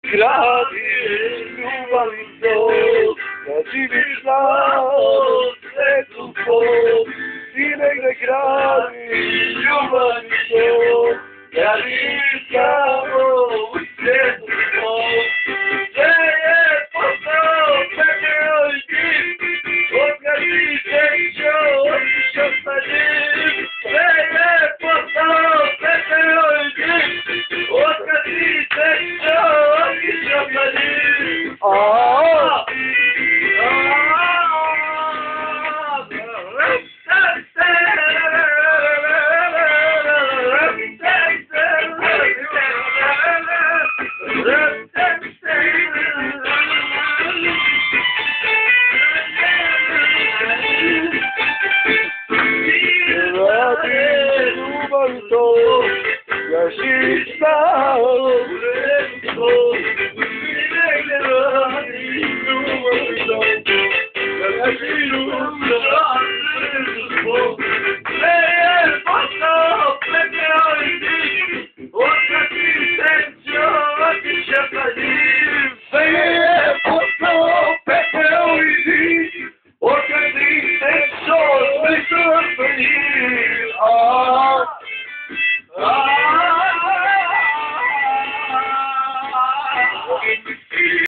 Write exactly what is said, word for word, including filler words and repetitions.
gradi ljubavi to, da živiš na ovom svetu po, ti negde gradi ljubavi to, da živiš samo u svetu po. Sve je postao pepeo i dim, otkad ti srećo otišao sa njim. Sve je postao pepeo i dim, otkad ti srećo otišao sa njim. Aaaa! Ja živiš samo u svetu, ti negde radi ljubavi to, da živiš na svetu po. Sve je postao pepeo i dim, otkad ti srećo otišao sa njim. Sve je postao pepeo i dim, otkad ti srećo otišao sa njim.